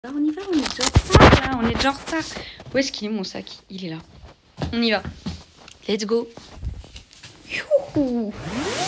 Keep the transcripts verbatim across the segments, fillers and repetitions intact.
Là, on y va, on est déjà en retard, là, on est déjà en retard. Où est-ce qu'il est mon sac? Il est là. On y va. Let's go. Youhou.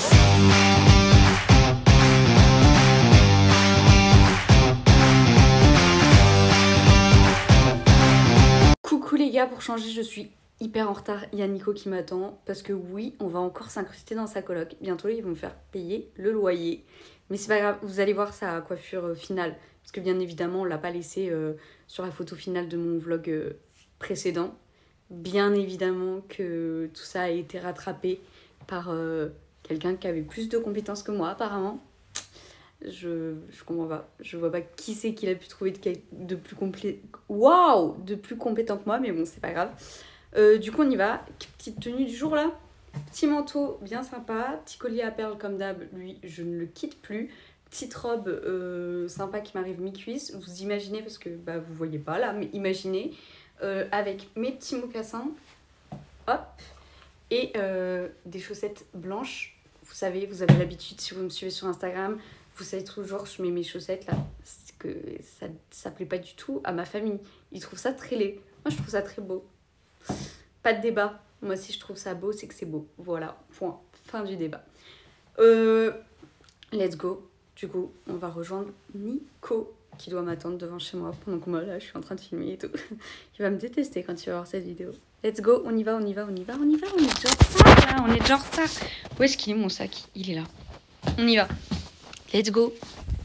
Coucou les gars, pour changer, je suis hyper en retard. Il y a Nico qui m'attend parce que oui, on va encore s'incruster dans sa coloc. Bientôt, ils vont me faire payer le loyer. Mais c'est pas grave, vous allez voir sa coiffure euh, finale. Parce que bien évidemment, on l'a pas laissé euh, sur la photo finale de mon vlog euh, précédent. Bien évidemment que tout ça a été rattrapé par euh, quelqu'un qui avait plus de compétences que moi apparemment. Je, je comprends pas. Je vois pas qui c'est qu'il a pu trouver de, de plus complet... Waouh, de plus compétent que moi, mais bon, c'est pas grave. Euh, du coup, on y va. Petite tenue du jour là. Petit manteau bien sympa. Petit collier à perles comme d'hab. Lui, je ne le quitte plus. Petite robe euh, sympa qui m'arrive mi-cuisse. Vous imaginez, parce que bah, vous voyez pas là, mais imaginez. Euh, avec mes petits mocassins. Hop. Et euh, des chaussettes blanches. Vous savez, vous avez l'habitude, si vous me suivez sur Instagram, vous savez toujours, je mets mes chaussettes là. C'est que ça ça plaît pas du tout à ma famille. Ils trouvent ça très laid. Moi, je trouve ça très beau. Pas de débat. Moi, si je trouve ça beau, c'est que c'est beau. Voilà, point. Fin du débat. Euh, let's go. Du coup, on va rejoindre Nico, qui doit m'attendre devant chez moi pendant que moi, là, je suis en train de filmer et tout. Il va me détester quand il va voir cette vidéo. Let's go, on y va, on y va, on y va, on y va. On est déjà en retard, là, on est déjà en retard. Où est-ce qu'il est, mon sac? Il est là. On y va. Let's go.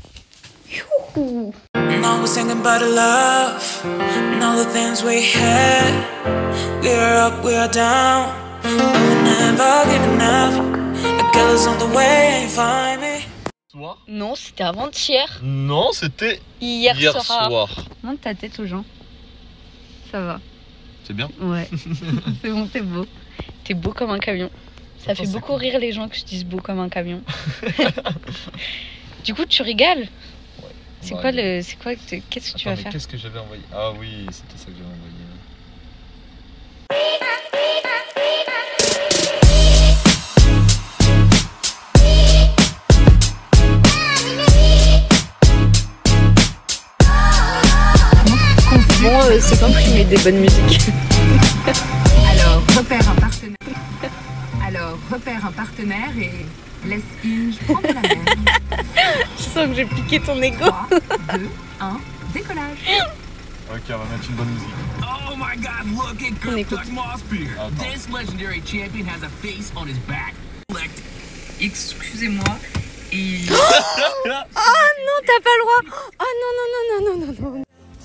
Youhou. Now we're singing about the love and all the things we had. We're up, we're down, but we're never giving up. A girl is on the way, ain't find me. Soir? Non, c'était avant-hier. Non, c'était Hier, hier soir. soir. Monte ta tête aux gens. Ça va. C'est bien? Ouais. C'est bon, t'es beau. T'es beau comme un camion. Ça Attends, fait beaucoup cool. rire les gens que je dise beau comme un camion. Du coup, tu rigoles? Ouais. C'est Bah, quoi le. C'est quoi que- Qu'est-ce que tu Attends, vas mais faire? qu'est-ce que j'avais envoyé? Ah oui, c'était ça que j'avais envoyé. Bon, euh, c'est comprimé des bonnes musiques. Alors, repère un partenaire. Alors, repère un partenaire et laisse Inge prendre la mer. Je sens que j'ai piqué ton ego. trois, deux, un, décollage. Ok, on va mettre une bonne musique. Oh my god, look at On Kirk écoute. Duck Mossbeard. Attends. This legendary champion has a face on his back. Collect. Excusez-moi. Et... Oh non, t'as pas le droit. Oh non, non, non, non, non, non, non.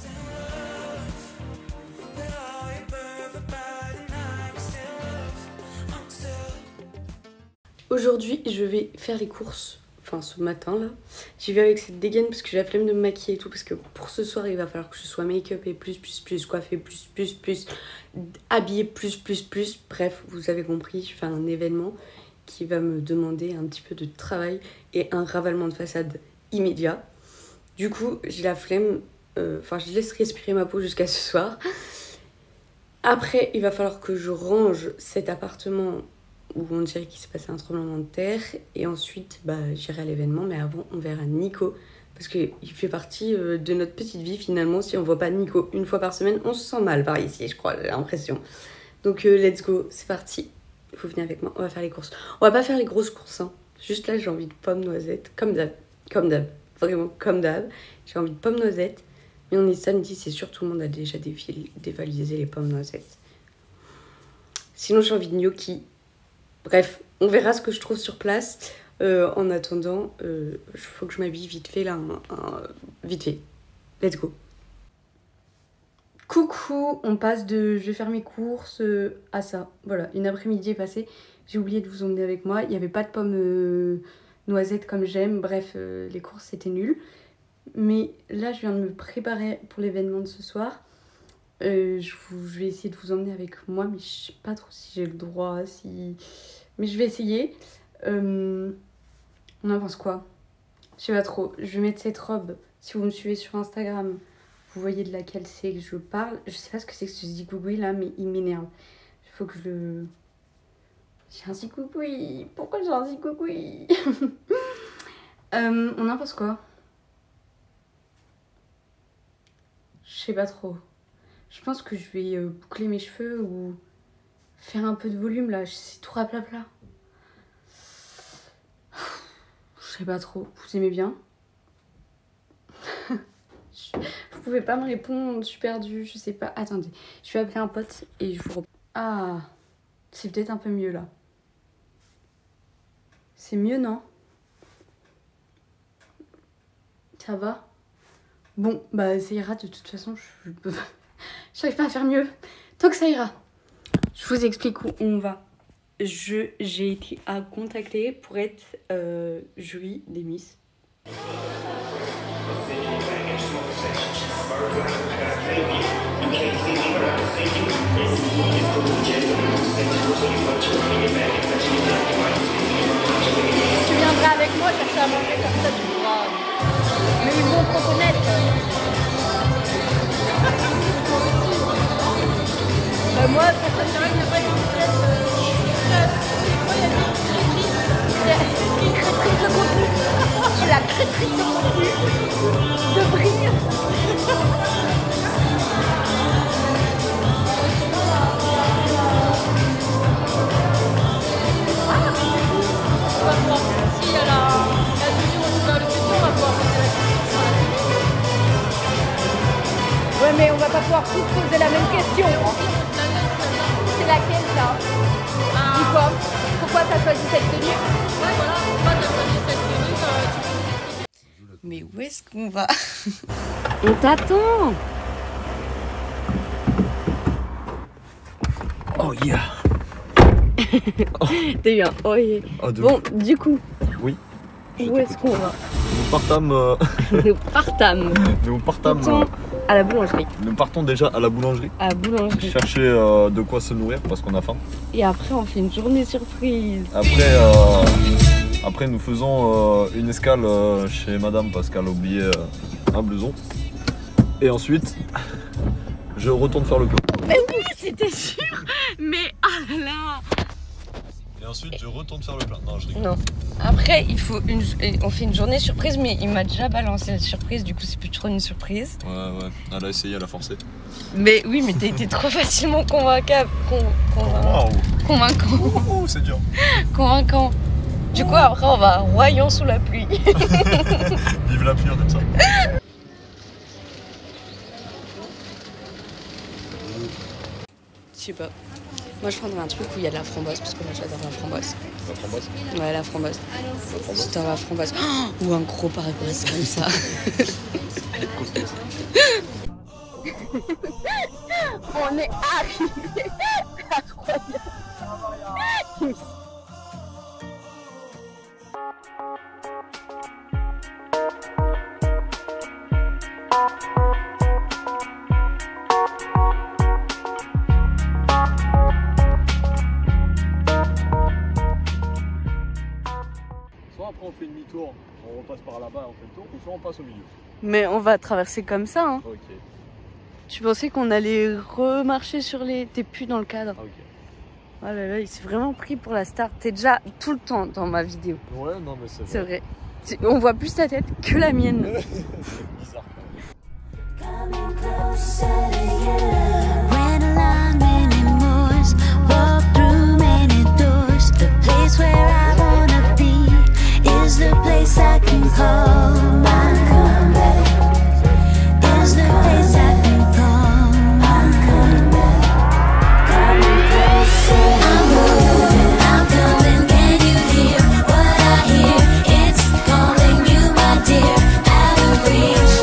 Aujourd'hui, je vais faire les courses. Enfin, ce matin là. J'y vais avec cette dégaine parce que j'ai la flemme de me maquiller et tout. Parce que pour ce soir, il va falloir que je sois make-up et plus, plus, plus, coiffée, plus, plus, plus, habillée, plus, plus, plus. Bref, vous avez compris, je fais un événement qui va me demander un petit peu de travail et un ravalement de façade immédiat. Du coup, j'ai la flemme. Enfin, euh, je laisse respirer ma peau jusqu'à ce soir. Après, il va falloir que je range cet appartement où on dirait qu'il s'est passé un tremblement de terre. Et ensuite, bah, j'irai à l'événement. Mais avant, on verra Nico. Parce qu'il fait partie euh, de notre petite vie, finalement. Si on voit pas Nico une fois par semaine, on se sent mal par ici, je crois, j'ai l'impression. Donc, euh, let's go, c'est parti. Vous venez avec moi, on va faire les courses. On va pas faire les grosses courses, hein. Juste là, j'ai envie de pommes noisettes. Comme d'hab. Comme d'hab. Vraiment, comme d'hab. J'ai envie de pommes noisettes. Mais on est samedi, c'est sûr, tout le monde a déjà dévalisé les pommes noisettes. Sinon, j'ai envie de gnocchi. Bref, on verra ce que je trouve sur place. Euh, en attendant, il euh, faut que je m'habille vite fait là. Un, un, vite fait. Let's go. Coucou, on passe de je vais faire mes courses euh, à ça. Voilà, une après-midi est passée. J'ai oublié de vous emmener avec moi. Il n'y avait pas de pommes euh, noisettes comme j'aime. Bref, euh, les courses c'était nul. Mais là, je viens de me préparer pour l'événement de ce soir. Euh, je, vous, je vais essayer de vous emmener avec moi, mais je sais pas trop si j'ai le droit, si... Mais je vais essayer. Euh, on en pense quoi? Je sais pas trop. Je vais mettre cette robe. Si vous me suivez sur Instagram, vous voyez de laquelle c'est que je parle. Je sais pas ce que c'est que ce zigougoui là, mais il m'énerve. Il faut que je le... J'ai un zigougoui. Pourquoi j'ai un zigougoui? euh, On en pense quoi? Je sais pas trop. Je pense que je vais euh, boucler mes cheveux ou faire un peu de volume là. C'est tout raplapla. Je sais pas trop. Vous aimez bien? Vous pouvez pas me répondre, je suis perdue, je sais pas. Attendez, je vais appeler un pote et je vous reprends. Ah, c'est peut-être un peu mieux là. C'est mieux, non? Ça va? Bon, bah ça ira de toute façon, je peux... J'arrive pas à faire mieux. Tant que ça ira. Je vous explique où on va. Je, j'ai été à contacter pour être euh, jury des Miss. Tu viendras avec moi chercher à manger comme ça, tu pourras. Mais ils vont te reconnaître. Bah moi, ça serait bien qu'il n'y a pas une pièce. Moi, il y a une créatrice. Une créatrice de contenu. Je suis la créatrice de contenu. De Brie. On va pouvoir, si il y a la, la vision dans le futur, on va pouvoir poser la question sur la télé. Ouais, mais on va pas pouvoir tous poser la même question. C'est laquelle ça? Ah. Dis quoi? Pourquoi t'as choisi cette tenue? Ouais, voilà, pourquoi t'as choisi cette tenue? euh, tu... Mais où est-ce qu'on va? On t'attend. Oh yeah. Oh. T'as eu un oh yeah. Oh, bon, du coup. Oui. Où est-ce qu'on va? Nous partâmes. Euh... Nous partâmes. Nous partâmes. Euh... à la boulangerie. Nous partons déjà à la boulangerie. À la boulangerie. Chercher euh, de quoi se nourrir parce qu'on a faim. Et après, on fait une journée surprise. Après, euh... après nous faisons euh, une escale euh, chez madame parce qu'elle a oublié euh, un blouson. Et ensuite, je retourne faire le plein. Mais oui, c'était sûr. Mais ah là. Et ensuite, je retourne faire le plein. Non, je rigole. Non. Après, il faut une... on fait une journée surprise, mais il m'a déjà balancé la surprise, du coup, c'est plus trop une surprise. Ouais, ouais. Elle a essayé, elle a forcé. Mais oui, mais t'as été trop facilement convaincable. Con... Convain... Wow. Convaincant. Oh, c'est dur. Convaincant. Du coup, après, on va à Royan sous la pluie. Vive la pluie, on aime ça. Je sais pas. Moi, je prendrais un truc où il y a de la framboise, parce que moi, j'adore la framboise. La framboise? Ouais, la framboise. La framboise? J'adore la framboise. Oh, ou un gros paragraphe comme ça. On est arrivé à Royan. Soit après on fait demi-tour, on repasse par là-bas, on fait le tour, ou soit on passe au milieu. Mais on va traverser comme ça, hein. Ok. Tu pensais qu'on allait remarcher sur les... T'es plus dans le cadre. Ah, ok. Oh là là, il s'est vraiment pris pour la star. T'es déjà tout le temps dans ma vidéo. Ouais, non mais c'est C'est vrai. vrai. On voit plus ta tête que la mienne. C'est bizarre. Coming closer to you. Ran along many moors, walked through many doors. The place where I wanna be is the place I can call my comeback. Is the place I can call my comeback. Coming closer. I'm moving, I'm coming. Can you hear what I hear? It's calling you, my dear, out of reach.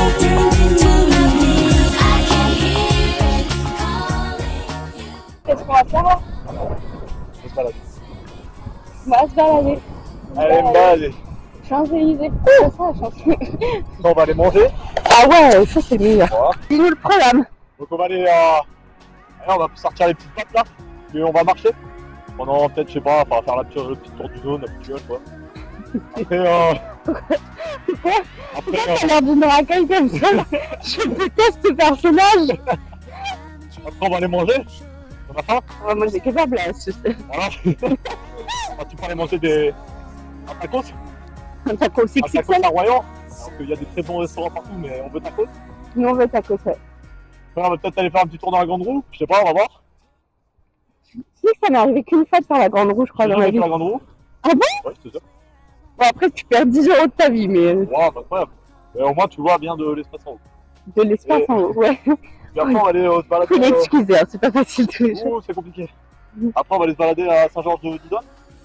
Qu'est-ce qu'on va faire là? On se balade. On va se balader. Allez, me balader. Champs-Élysées. Pourquoi ça, Champs-Élysées? On va aller manger. Ah ouais, ça c'est meilleur. Voilà. Dis-nous le programme. Donc on va aller à... Allez, on va sortir les petites pattes là. Et on va marcher. Pendant peut-être, je sais pas, on va faire la petite, le petit tour du zone habituel quoi. Après, euh... Pourquoi Après, Pourquoi euh... t'as l'air de me racailler comme ça? Je déteste ce personnage. Après on va aller manger. On a faim. On va manger que pas place. Voilà. On va tu aller manger des... un tacos. Un taco Un six tacos X L. à Royan. Alors qu'il y a des très bons restaurants partout, mais on veut tacos. Nous on veut tacos, ouais. On va peut-être aller faire un petit tour dans la grande roue, je sais pas, on va voir. Si, ça m'est arrivé qu'une fois de faire la grande roue, je crois, dans ma vie. la grande roue. Ah bon? Ouais, c'est ça. Bon, après, tu perds dix euros de ta vie, mais. Ouais, pas incroyable. Mais au moins, tu vois bien de l'espace en haut. De l'espace en haut, ouais. Puis après, on va aller euh, se balader. Faut l'excuser, hein, c'est pas facile tous les jours. Oh, c'est compliqué. Après, on va aller se balader à Saint-Georges-de-Didonne.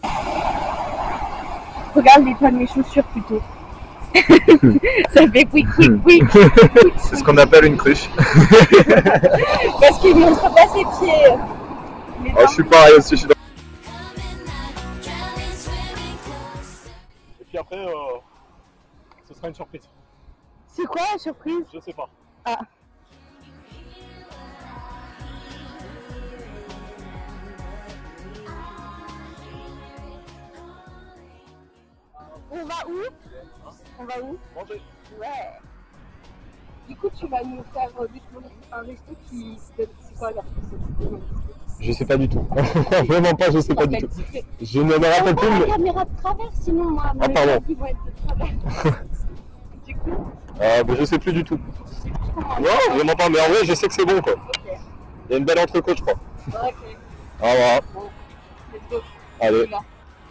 Regarde les toits de mes chaussures plutôt. Ça fait quick, quick, quick. C'est ce qu'on appelle une cruche. Parce qu'il montre pas ses pieds. Oh, je suis pareil aussi, je suis dans... Et puis après, euh, ce sera une surprise. C'est quoi la surprise? Je sais pas. Ah. On va où? On va où? Manger. Ouais. Du coup, tu vas nous faire découvrir un resto qui... C'est quoi la recette? Je sais pas du tout. Vraiment pas, je sais pas du tout. Je ne me rappelle plus. La Mais... caméra de travers, sinon moi, Ah, mes pardon. yeux vont être de travers. Du coup, Euh, bah, je sais plus du tout. Non, vraiment pas, mais en vrai, je sais que c'est bon quoi. ok. Il y a une belle entrecôte, je crois. Ok. Ah, voilà. Let's go. Allez. Là.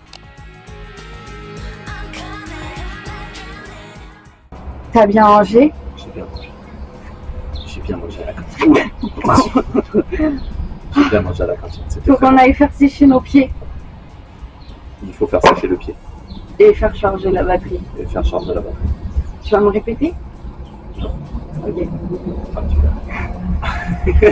T'as bien mangé? J'ai bien mangé. J'ai bien mangé à la cantine. J'ai bien mangé à la cantine. Faut qu'on aille faire sécher nos pieds Il faut faire sécher le pied et faire charger la batterie. et faire charger la batterie. Tu vas me répéter? Ok. Un petit peu.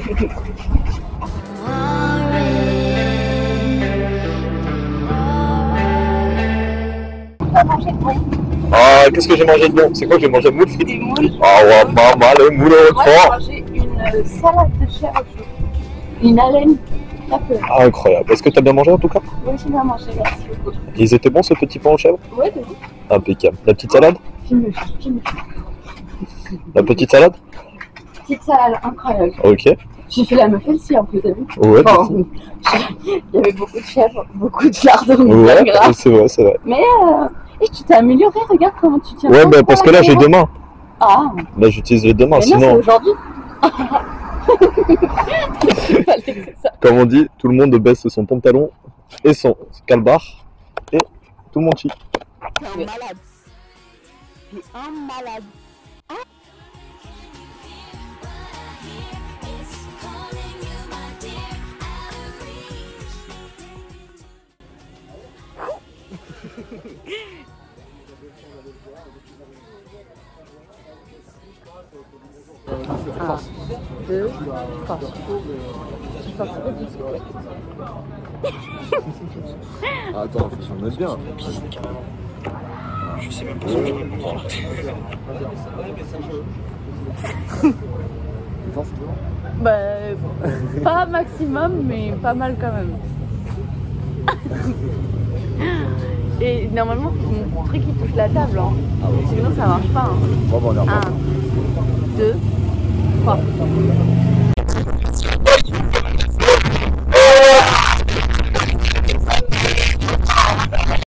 T'as mangé de bon? Ah, qu'est-ce que j'ai mangé de bon? C'est quoi que j'ai mangé? Moule frites. Des moules. Ah ouais, maman, les moules au Moi, j'ai croix. mangé une euh, salade de chair au chou. Une haleine. Très peu. Ah, incroyable. Est-ce que t'as bien mangé en tout cas? Oui, j'ai bien mangé, merci beaucoup. Ils étaient bons ce petit pain aux chèvres? Ouais, de ouf. Impeccable. La petite salade? Filme, filme. La petite salade? Petite salade incroyable. Ok. J'ai fait la meuf aussi, en plus, t'as vu? Ouais, Bon, il y avait beaucoup de chèvres, beaucoup de lardons, ouais, bien gras. c'est vrai, c'est vrai. Mais euh, et tu t'es amélioré, regarde comment tu tiens. Ouais, compte bah pour parce que là j'ai l'apéro. deux mains. Ah, Là j'utilise les deux mains, mais non, c'est sinon, aujourd'hui. Fallait que c'est ça. comme on dit, tout le monde baisse son pantalon et son calbar et tout le monde chie. T'es un malade. T'es un malade. Un, deux, trois. Attends, faut s'en mettre bien. Je sais même pas ce que je vais me prendre. Bah, pas maximum, mais pas mal quand même. Et normalement, faut mon truc qui touche la table, hein. Sinon ça marche pas. Hein. Bon, bon, on est Un, deux, trois.